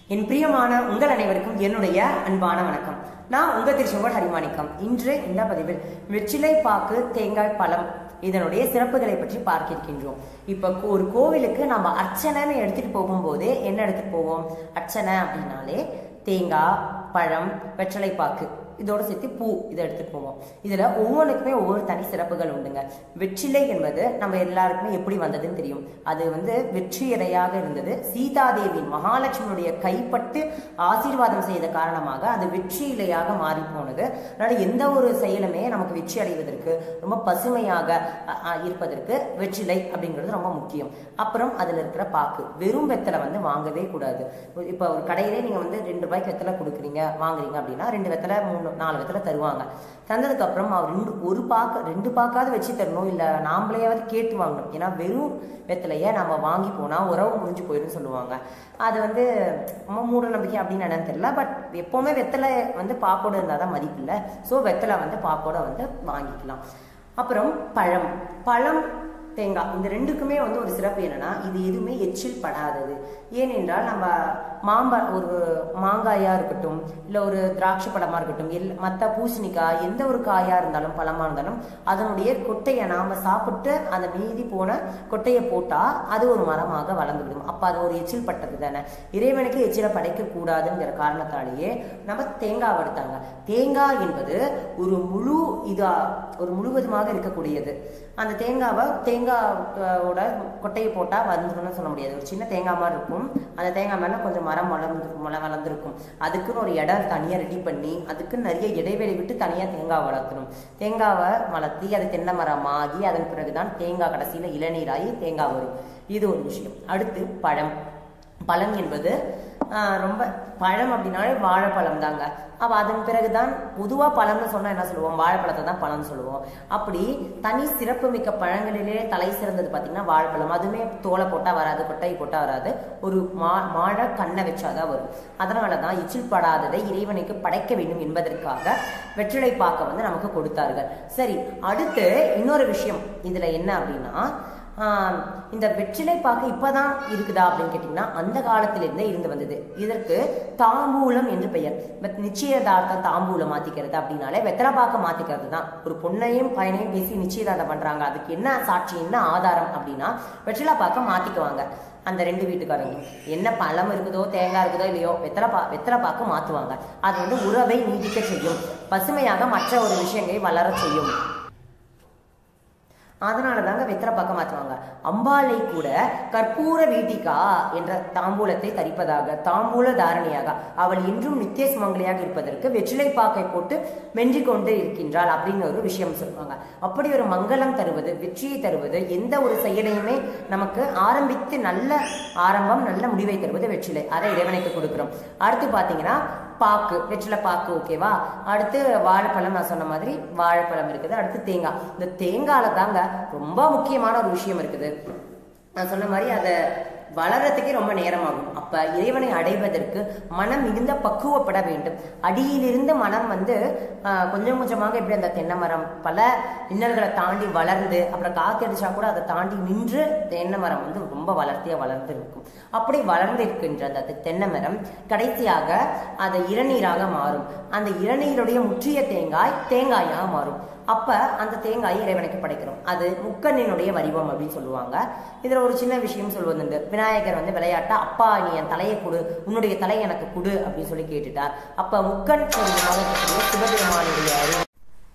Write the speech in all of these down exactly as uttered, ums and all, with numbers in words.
என் பிரியமான உங்கள் அனைவருக்கும் என்னுடைய அன்பான வணக்கம். நான் உங்க திருச்செங்கோடு ஹரிமாணிக்கம். இன்று இந்த பதிவில் வெற்றிலை பாக்கு தேங்காய் பழம் இதனுடைய சிறப்புகளை பற்றி பார்க்க இருக்கின்றோம். இப்ப ஒரு கோவிலுக்கு நம்ம அர்ச்சனைன்னு எடுத்துட்டு போகும்போதே என்ன எடுத்துட்டு போவோம்? அர்ச்சனை அப்படின்னாலே தேங்காய், பழம், வெற்றிலை பாக்கு இதோட சேர்த்து பூ இதை எடுத்துட்டு போவோம். இதுல ஒவ்வொன்றுக்குமே ஒவ்வொரு தனி சிறப்புகள் உண்டுங்க. வெற்றிலை என்பது நம்ம எல்லாருக்குமே எப்படி வந்ததுன்னு தெரியும். அது வந்து வெற்றி இலையாக இருந்தது. சீதாதேவி மகாலட்சுமியுடைய கைப்பட்டு ஆசீர்வாதம் செய்த காரணமாக அது வெற்றி இலையாக மாறி போனது. அதனால எந்த ஒரு செயலுமே நமக்கு வெற்றி அடைவதற்கு ரொம்ப பசுமையாக இருப்பதற்கு வெற்றிலை அப்படிங்கிறது ரொம்ப முக்கியம். அப்புறம் அதுல இருக்கிற பாக்கு, வெறும் வெத்தலை வந்து வாங்கவே கூடாது. இப்ப ஒரு கடையிலே நீங்க வந்து ரெண்டு ரூபாய்க்கு வெத்தலை கொடுக்குறீங்க வாங்குறீங்க அப்படின்னா ரெண்டு வெத்தலை மூணு நாலு வெத்தலை தருவாங்க. தந்ததுக்கு அப்புறம் அவர் ரெண்டு ஒரு பாக்கு ரெண்டு பாக்காவது வச்சு தரணும், இல்ல நாமளையாவது கேட்டு வாங்கணும். ஏன்னா வெறும் வெத்தலைய நம்ம வாங்கி போனா உறவு முடிஞ்சு போயிடும் சொல்லுவாங்க. அது வந்து ரொம்ப மூட நம்பிக்கை அப்படின்னு என்னன்னு தெரியல. பட் எப்பவுமே வெத்தலை வந்து பாக்கோட இருந்தாதான் மதிப்பு இல்லை. ஸோ வெத்தலை வந்து பாக்கோட வந்து வாங்கிக்கலாம். அப்புறம் பழம் பழம் தேங்காய் இந்த ரெண்டுக்குமே வந்து ஒரு சிறப்பு என்னன்னா, இது எதுவுமே எச்சில் படாதது. ஏனென்றால் நம்ம மாம்பழ ஒரு மாங்காயா இருக்கட்டும், இல்லை ஒரு திராட்சை பழமா இருக்கட்டும், எல் மற்ற பூசணிக்காய் எந்த ஒரு காயா இருந்தாலும் பழமா இருந்தாலும் அதனுடைய கொட்டையை நாம சாப்பிட்டு அந்த மீதி போன கொட்டையை போட்டா அது ஒரு மரமாக வளர்ந்து விடும். அப்ப அது ஒரு எச்சில் பட்டது தானே. இறைவனுக்கு எச்சிலை படைக்க கூடாதுங்கிற காரணத்தாலேயே நம்ம தேங்காய் எடுத்தாங்க. தேங்காய் என்பது ஒரு முழு இதா ஒரு முழுவதுமாக இருக்கக்கூடியது. அந்த தேங்காவை தேங்காயோட கொட்டையை போட்டா வந்துடும் சொல்ல முடியாது. ஒரு சின்ன தேங்காய் மாதிரி இருக்கும். அந்த தேங்காய் மேல கொஞ்சம் மரம் வளர்ந்து மழை வளர்ந்துருக்கும். அதுக்குன்னு ஒரு இடம் தனியா ரெடி பண்ணி அதுக்கு நிறைய இடைவெளி விட்டு தனியா தேங்காய் வளர்த்தணும். தேங்காவை வளர்த்தி அது தென்னை மரமாகி அதன் பிறகுதான் தேங்காய் கடைசியில இளநீராகி தேங்காய் வரும். இது ஒரு விஷயம். அடுத்து பழம். பழம் என்பது ரொம்ப பழம் அப்படின்னாலே வாழைப்பழம் தாங்க. அப்ப அதன் பிறகுதான் பொதுவா பழம்னு சொன்னா என்ன சொல்லுவோம்? வாழைப்பழத்தை தான் பழம்னு சொல்லுவோம். அப்படி தனி சிறப்பு மிக்க பழங்களிலே தலை சிறந்தது பார்த்தீங்கன்னா வாழைப்பழம். அதுவுமே தோலை போட்டா வராது, கொட்டையை போட்டா வராது, ஒரு மா மாழை கண்ணை வச்சாதான் வரும். அதனாலதான் எச்சில் படாததை இறைவனுக்கு படைக்க வேண்டும் என்பதற்காக வெற்றிலை பாக்க வந்து நமக்கு கொடுத்தார்கள். சரி, அடுத்து இன்னொரு விஷயம் இதுல என்ன அப்படின்னா, ஆஹ் இந்த வெற்றிலை பாக்கு இப்பதான் இருக்குதா அப்படின்னு கேட்டீங்கன்னா அந்த காலத்திலிருந்தே இருந்து வந்தது. இதற்கு தாம்பூலம் என்று பெயர். நிச்சயதார்த்தம் தாம்பூலம் மாத்திக்கிறது அப்படின்னாலே வெத்தலை பாக்க மாத்திக்கிறது தான். ஒரு பொண்ணையும் பையனையும் பேசி நிச்சயதார்த்தம் பண்றாங்க. அதுக்கு என்ன சாட்சி, என்ன ஆதாரம் அப்படின்னா வெற்றிலை பாக்க மாத்திக்குவாங்க. அந்த ரெண்டு வீட்டுக்காரங்க என்ன பழம் இருக்குதோ தேங்காய் இருக்குதோ இல்லையோ வெத்தலை பா வெத்தலை பாக்கு மாத்துவாங்க. அது வந்து உறவை நீடிக்க செய்யும், பசுமையாக மற்ற ஒரு விஷயங்களை வளர செய்யும். அதனால தாங்க வெத்தலை பாக்க மாற்றுவாங்க. அம்பாளை கூட கற்பூர வீட்டிகா என்ற தாம்பூலத்தை தரிப்பதாக, தாம்பூல தாரணியாக, அவள் இன்றும் நித்திய சுமங்கலியாக இருப்பதற்கு வெற்றிலை பாக்கை போட்டு மென்றி கொண்டு இருக்கின்றாள் அப்படிங்கிற ஒரு விஷயம் சொல்லுவாங்க. அப்படி ஒரு மங்களம் தருவது, வெற்றியை தருவது, எந்த ஒரு செயலையுமே நமக்கு ஆரம்பித்து நல்ல ஆரம்பம் நல்ல முடிவை தருவது வெற்றிலை. அதை இறைவனுக்கு கொடுக்கிறோம். அடுத்து பாத்தீங்கன்னா பாக்கு, வெற்றிலை பாக்கு ஓகேவா. அடுத்து வாழைப்பழம், நான் சொன்ன மாதிரி வாழைப்பழம் இருக்குது. அடுத்து தேங்காய். இந்த தேங்காயில தாங்க ரொம்ப முக்கியமான ஒரு விஷயம் இருக்குது. நான் சொன்ன மாதிரி அதை வளர்றதுக்கே ரொம்ப நேரமாகும். அப்ப இறைவனை அடைவதற்கு மனம் மிகுந்த பக்குவப்பட வேண்டும். அடியிலிருந்து மனம் வந்து ஆஹ் கொஞ்சம் கொஞ்சமாக எப்படி அந்த தென்னை மரம் பல இன்னல்களை தாண்டி வளர்ந்து அப்புறம் காத்தடிச்சா கூட அதை தாண்டி நின்று தென்னை மரம் வந்து ரொம்ப வளர்த்தியா வளர்ந்து இருக்கும். அப்படி வளர்ந்து இருக்கின்ற அந்த தென்னை மரம் கடைசியாக அது இளநீராக மாறும். அந்த இளநீருடைய முற்றிய தேங்காய் தேங்காயாக மாறும். அப்ப அந்த தேங்காயை இறைவனுக்கு படைக்கிறோம். அது முக்கண்ணினுடைய வடிவம் அப்படின்னு சொல்லுவாங்க. இதுல ஒரு சின்ன விஷயம் சொல்வதுண்டு. விநாயகர் வந்து விளையாட்டா அப்பா நீ என் தலையை கொடு, உன்னுடைய தலையை எனக்கு கொடு அப்படின்னு சொல்லி கேட்டுட்டார். அப்ப முக்கண் சிவபெருமானுடைய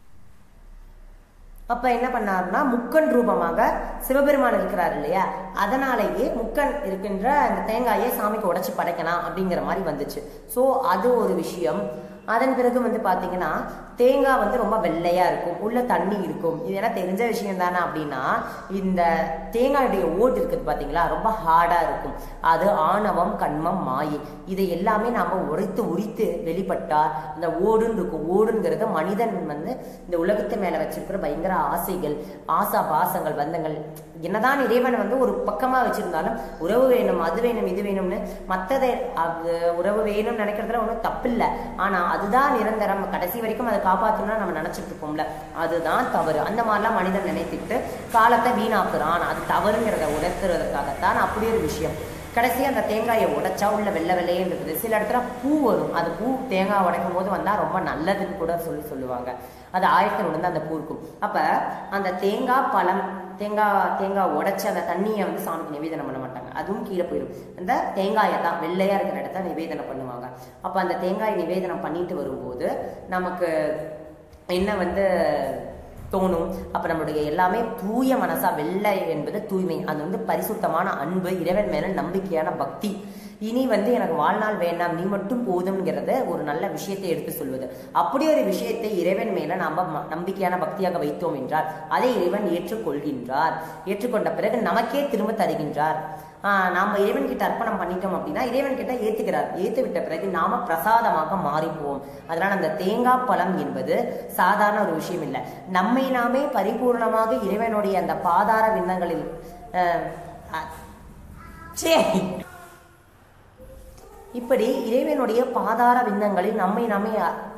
அப்ப என்ன பண்ணாருன்னா முக்கண் ரூபமாக சிவபெருமான் இருக்கிறார் இல்லையா, அதனாலேயே முக்கண் இருக்கின்ற அந்த தேங்காயை சாமிக்கு உடைச்சு படைக்கலாம் அப்படிங்கிற மாதிரி வந்துச்சு. ஸோ அது ஒரு விஷயம். அதன் பிறகு வந்து பாத்தீங்கன்னா தேங்காய் வந்து ரொம்ப வெள்ளையா இருக்கும், உள்ள தண்ணி இருக்கும். இது என்ன தெரிஞ்ச விஷயம் தானே அப்படின்னா, இந்த தேங்காயுடைய ஓடு இருக்குது பாத்தீங்களா, ரொம்ப ஹார்டா இருக்கும். அது ஆணவம், கண்மம், மாயை இதை எல்லாமே நாம உரைத்து உரித்து வெளிப்பட்டா அந்த ஓடுன்னு இருக்கும். ஓடுங்கிறது மனிதன் வந்து இந்த உலகத்து மேல வச்சிருக்கிற பயங்கர ஆசைகள், ஆசா பாசங்கள், பந்தங்கள். என்னதான் இறைவன் வந்து ஒரு பக்கமா வச்சிருந்தாலும் உறவு வேணும், அது வேணும், இது வேணும்னு மற்றதை அது உறவு வேணும்னு நினைக்கிறதுல ஒன்றும் தப்பு இல்லை. ஆனா அதுதான் நிரந்தரம், கடைசி வரைக்கும் அதை காப்பாற்றணும்னா நம்ம நினைச்சிட்டு இருப்போம்ல, அதுதான் தவறு. அந்த மாதிரிலாம் மனிதன் நினைத்துட்டு காலத்தை வீணாக்குறான். அது தவறுங்கிறத உணர்த்துறதுக்காகத்தான் அப்படி ஒரு விஷயம். கடைசியாக அந்த தேங்காயை உடைச்சா உள்ள வெள்ளை வெள்ளையே இருக்குது. சில இடத்துல பூ வரும், அது பூ தேங்காய் உடைக்கும் போது வந்தால் ரொம்ப நல்லதுன்னு கூட சொல்லி சொல்லுவாங்க. அது ஆயிரத்தி ஒன்று அந்த பூ இருக்கும். அப்போ அந்த தேங்காய் பழம் தேங்காய் தேங்காய் உடைச்சி அந்த தண்ணியை வந்து சாமிக்கு நிவேதனம் பண்ண மாட்டாங்க, அதுவும் கீழே போயிடும். அந்த தேங்காயை தான் வெள்ளையாக இருக்கிற இடத்த நிவேதனம் பண்ணுவாங்க. அப்போ அந்த தேங்காயை நிவேதனம் பண்ணிட்டு வரும்போது நமக்கு என்ன வந்து தோணும், அப்போ நம்மளுடைய எல்லாமே தூய மனசா, வெள்ளை என்பது தூய்மை, அது வந்து பரிசுத்தமான அன்பு, இறைவன் மேல நம்பிக்கையான பக்தி. இனி வந்து எனக்கு வாழ்நாள் வேண்டாம், நீ மட்டும் போதும்ங்கிறத ஒரு நல்ல விஷயத்தை எடுத்து சொல்வது. அப்படி ஒரு விஷயத்தை இறைவன் மேல நாம நம்பிக்கையான பக்தியாக வைத்தோம் என்றால் அதை இறைவன் ஏற்றுக்கொள்கின்றார். ஏற்றுக்கொண்ட பிறகு நமக்கே திரும்ப தருகின்றார். ஆஹ் நாம இறைவன் கிட்ட அர்ப்பணம் பண்ணிட்டோம் அப்படின்னா இறைவன் கிட்ட ஏத்துக்கிறார். ஏத்து விட்ட பிறகு நாம பிரசாதமாக மாறிப்போம். அதனால அந்த தேங்காய் பழம் என்பது சாதாரண ஒரு விஷயம் இல்லை. நம்மை நாமே பரிபூர்ணமாக இறைவனுடைய அந்த பாதார விண்ணங்களில் இப்படி இறைவனுடைய பாதார விண்ணங்களில் நம்மை நாமே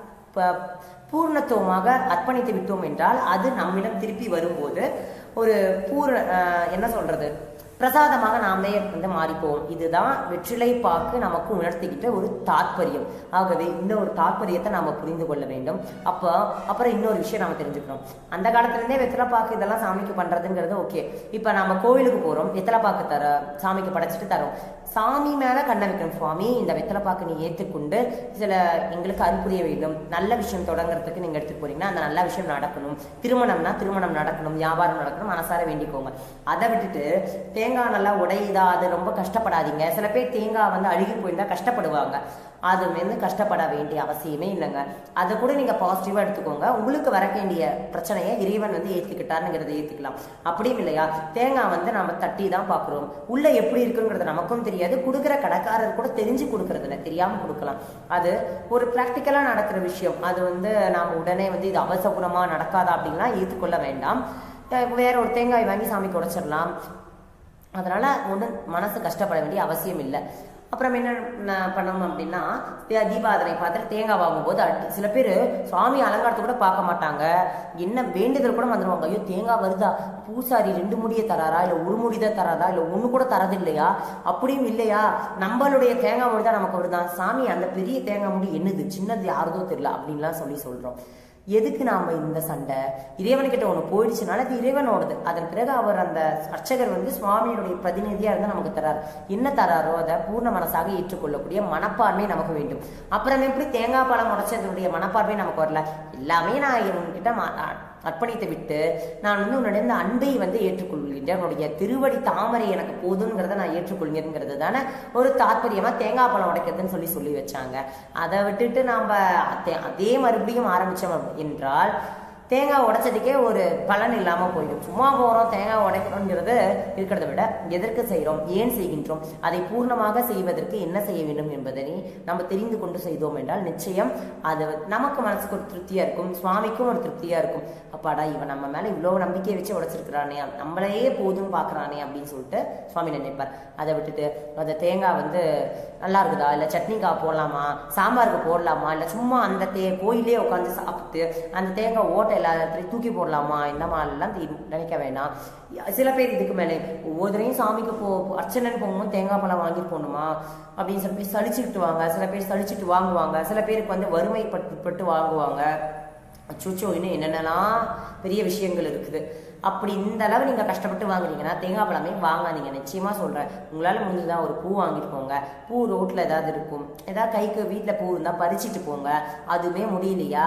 பூர்ணத்துவமாக அர்ப்பணித்து விட்டோம் என்றால் அது நம்மிடம் திருப்பி வரும்போது ஒரு பூர் என்ன சொல்றது பிரசாதமாக நாமே வந்து மாறிப்போம். இதுதான் வெற்றிலை பாக்கு நமக்கு உணர்த்திக்கிட்ட ஒரு தாற்பயம். ஆகவே இந்த ஒரு தாற்பயத்தை நாம புரிந்து கொள்ள வேண்டும். அப்போ அப்புறம் இன்னொரு விஷயம் நாம தெரிஞ்சுக்கணும். அந்த காலத்துலேருந்தே வெற்றிலை பாக்கு இதெல்லாம் சாமிக்கு பண்றதுங்கிறது ஓகே. இப்போ நம்ம கோவிலுக்கு போறோம், வெற்றிலை பாக்கு தர சாமிக்கு படைச்சிட்டு தரோம். சாமி மேல கண்ண வைக்கணும். சுவாமி இந்த வெற்றிலை பாக்கு நீ ஏற்றுக்கொண்டு சில எங்களுக்கு அருள் வேண்டும், நல்ல விஷயம் தொடங்குறதுக்கு நீங்க எடுத்துட்டு போறீங்கன்னா அந்த நல்ல விஷயம் நடக்கணும். திருமணம்னா திருமணம் நடக்கணும், வியாபாரம் நடக்கணும், மனசார வேண்டிக்கோங்க. அதை விட்டுட்டு தேங்காய் நல்லா உடையுதா அது ரொம்ப கஷ்டப்படாதீங்க. சில பேர் தேங்காய் வந்து அழுகி போயிருந்தா கஷ்டப்படுவாங்க. அது வந்து கஷ்டப்பட வேண்டிய அவசியமே இல்லைங்க. அதை கூட நீங்க பாசிட்டிவா எடுத்துக்கோங்க. உங்களுக்கு வர வேண்டிய பிரச்சனையை இறைவன் வந்து ஏற்றுக்கிட்டாருங்கிறத ஏற்றுக்கலாம். அப்படியும் இல்லையா, தேங்காய் வந்து நம்ம தட்டி தான் பார்க்குறோம், உள்ள எப்படி இருக்குங்கிறது நமக்கும் தெரியாது, கொடுக்குற கடைக்காரர் கூட தெரிஞ்சு கொடுக்கறது இல்லை, தெரியாம கொடுக்கலாம். அது ஒரு ப்ராக்டிக்கலா நடக்கிற விஷயம். அது வந்து நாம உடனே வந்து இது அவசகுணமா நடக்காதா அப்படின்னா ஏற்றுக்கொள்ள வேண்டாம். வேற ஒரு தேங்காய் வாங்கி சாமிக்கு உடைச்சிடலாம். அதனால ஒன்றும் மனசு கஷ்டப்பட வேண்டிய அவசியம் இல்லை. அப்புறம் என்ன பண்ணணும் அப்படின்னா தீபாவளி பார்த்துட்டு தேங்காய் வாங்கும்போது அடி சில பேர் சுவாமி அலங்காரத்தை கூட பார்க்க மாட்டாங்க, என்ன வேண்டுதல் கூட வந்துடுவாங்க. ஐயோ தேங்காய் வருதா, பூசாரி ரெண்டு முடியை தராரா இல்லை ஒரு முடிதான் தராதா இல்லை ஒன்று கூட தரது இல்லையா, அப்படியும் இல்லையா நம்மளுடைய தேங்காய் முடி தான் நமக்கு வருதான், சாமி அந்த பெரிய தேங்காய் முடி என்னது சின்னது யாரதோ தெரியல அப்படின்லாம் சொல்லி சொல்கிறோம். எதுக்கு நாம இந்த சண்டை? இறைவன்கிட்ட ஒன்று போயிடுச்சுனால அது இறைவனோடது. அதன் பிறகு அவர் அந்த அர்ச்சகர் வந்து சுவாமியுடைய பிரதிநிதியா இருந்தா நமக்கு தராரு. என்ன தராரோ அதை பூர்ண மனசாக ஏற்றுக்கொள்ளக்கூடிய மனப்பான்மை நமக்கு வேண்டும். அப்புறம் எப்படி தேங்காய் பழம் உடைச்சதனுடைய மனப்பான்மை நமக்கு வரல, எல்லாமே நான் இவன்கிட்ட அர்ப்பணித்து விட்டு நான் வந்து உன்னுடைய இந்த அன்பை வந்து ஏற்றுக்கொள்கின்றேன், உன்னுடைய திருவடி தாமரை எனக்கு போதுங்கிறத நான் ஏற்றுக்கொள்கிறேங்கிறது தானே ஒரு தாற்பயமா தேங்காய் பழம் உடைக்கிறதுன்னு சொல்லி சொல்லி வச்சாங்க. அதை விட்டுட்டு நாம அதே மறுபடியும் ஆரம்பிச்சோம் என்றால் தேங்காய் உடைச்சதுக்கே ஒரு பலன் இல்லாம போயிடும். சும்மா போறோம் தேங்காய் உடைக்கணுங்கிறது இருக்கிறத விட எதற்கு செய்கிறோம், ஏன் செய்கின்றோம், அதை பூர்ணமாக செய்வதற்கு என்ன செய்ய வேண்டும் என்பதை நம்ம தெரிந்து கொண்டு செய்தோம் என்றால் நிச்சயம் அது நமக்கு மனசுக்கு ஒரு திருப்தியா இருக்கும், சுவாமிக்கும் ஒரு திருப்தியா இருக்கும். அப்பாடா இவன் நம்ம மேல இவ்வளவு நம்பிக்கையை வச்சு உடைச்சிருக்கிறானே, நம்மளையே போதும் பாக்குறானே அப்படின்னு சொல்லிட்டு சுவாமி நினைப்பார். அதை விட்டுட்டு அந்த தேங்காய் வந்து நல்லா இருக்குதா, இல்லை சட்னிக்காய் போடலாமா, சாம்பாருக்கு போடலாமா, இல்லை சும்மா அந்த தே கோயிலே உட்காந்து சாப்பிட்டு அந்த தேங்காய் ஓட்டை எல்லாத்தையும் தூக்கி போடலாமா, இந்த மாதிரிலாம் நினைக்க வேணாம். சில பேர் இதுக்கு மேலே ஒவ்வொருத்தரையும் சாமிக்கு போ அர்ச்சனைன்னு போகும்போது தேங்காய் பழம் வாங்கி போகணுமா அப்படின்னு சில பேர் சலிச்சுக்கிட்டு வாங்க, சில பேர் சலிச்சுட்டு வாங்குவாங்க, சில பேருக்கு வந்து வறுமைப்பட்டு பட்டு வாங்குவாங்க. அச்சோச்சோ இன்னும் என்னென்னலாம் பெரிய விஷயங்கள் இருக்குது. அப்படி இந்த அளவு நீங்க கஷ்டப்பட்டு வாங்குறீங்கன்னா தேங்காய் பழமே வாங்காதீங்க. நிச்சயமா சொல்றேன், உங்களால முடிஞ்சுதான் ஒரு பூ வாங்கிட்டு போங்க. பூ ரோட்ல ஏதாவது இருக்கும், ஏதாவது கைக்கு வீட்டுல பூ இருந்தா பறிச்சுட்டு போங்க. அதுவே முடியலையா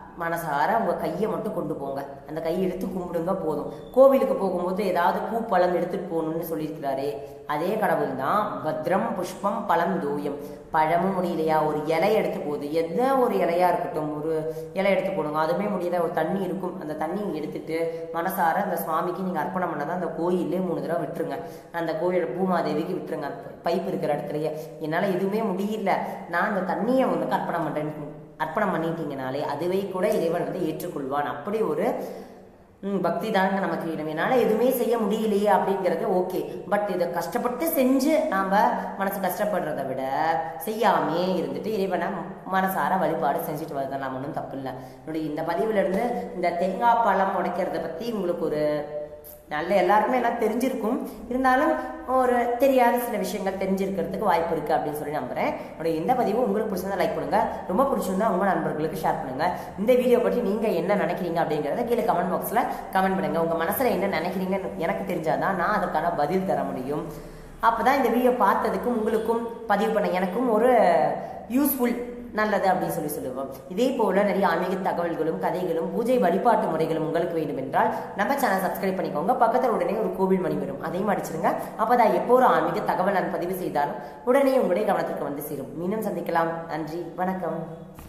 மனசார உங்க கையை மட்டும் கொண்டு போங்க, அந்த கையை எடுத்து கும்பிடுங்க போதும். கோவிலுக்கு போகும்போது ஏதாவது பூ பழம் எடுத்துட்டு போகணும்னு சொல்லியிருக்கிறாரே அதே கடவுள் தான் பத்ரம் புஷ்பம் பழம் தூயம். பழமும் முடியலையா ஒரு இலை எடுத்து போகுது, எந்த ஒரு இலையா இருக்கட்டும் ஒரு இலை எடுத்து போடுங்க. அதுவுமே முடியல ஒரு தண்ணி இருக்கும், அந்த தண்ணி எடுத்துட்டு மனசார அந்த சுவாமிக்கு நீங்க அர்ப்பணம் பண்ணதான் அந்த கோயிலே மூணு தடவை விட்டுருங்க, அந்த கோயிலோட பூமாதேவிக்கு விட்டுருங்க. பைப் இருக்கிற இடத்துலயே என்னால எதுவுமே முடியல, நான் அந்த தண்ணியை உனக்கு அர்ப்பணம் பண்றேன்னு அர்ப்பணம் பண்ணிட்டீங்கனாலே அதுவே கூட இறைவன் வந்து ஏற்றுக்கொள்வான். அப்படி ஒரு பக்தி தாங்க நமக்கு வேணும். என்னால எதுவுமே செய்ய முடியலையே அப்படிங்கிறது ஓகே, பட் இதை கஷ்டப்பட்டு செஞ்சு நாம மனசு கஷ்டப்படுறதை விட செய்யாமே இருந்துட்டு இறைவனை மனசார வழிபாடு செஞ்சுட்டு வரதெல்லாம் ஒன்றும் தப்பு இல்லை. என்னுடைய இந்த பதிவுல இருந்து இந்த தேங்காய் பழம் உடைக்கிறத பத்தி உங்களுக்கு ஒரு நல்ல எல்லாருக்குமே எல்லாம் தெரிஞ்சிருக்கும், இருந்தாலும் ஒரு தெரியாத சில விஷயங்கள் தெரிஞ்சிருக்கிறதுக்கு வாய்ப்பு இருக்கு அப்படின்னு சொல்லி நம்புறேன். என்னோட எந்த பதிவும் உங்களுக்கு பிடிச்சிருந்தா லைக் பண்ணுங்க, ரொம்ப பிடிச்சிருந்தா உங்க நண்பர்களுக்கு ஷேர் பண்ணுங்க. இந்த வீடியோ பற்றி நீங்க என்ன நினைக்கிறீங்க அப்படிங்கறத கீழே கமெண்ட் பாக்ஸ்ல கமெண்ட் பண்ணுங்க. உங்க மனசுல என்ன நினைக்கிறீங்கன்னு எனக்கு தெரிஞ்சாதான் நான் அதற்கான பதில் தர முடியும். அப்பதான் இந்த வீடியோ பார்த்ததுக்கும் உங்களுக்கும் பதிவு பண்ண எனக்கும் ஒரு யூஸ்ஃபுல் நல்லது அப்படின்னு சொல்லி சொல்லுவோம். இதே போல நிறைய ஆன்மீக தகவல்களும் கதைகளும் பூஜை வழிபாட்டு முறைகளும் உங்களுக்கு வேண்டும் என்றால் நம்ம சேனல் சப்ஸ்கிரைப் பண்ணிக்கோங்க. பக்கத்தில் உடனே ஒரு கோவில் மணி வரும், அதையும் அடிச்சிருங்க. அப்பதான் எப்போ ஒரு ஆன்மீக தகவல் நான் பதிவு செய்தாலும் உடனே உங்களுடைய கவனத்திற்கு வந்து சேரும். மீண்டும் சந்திக்கலாம். நன்றி, வணக்கம்.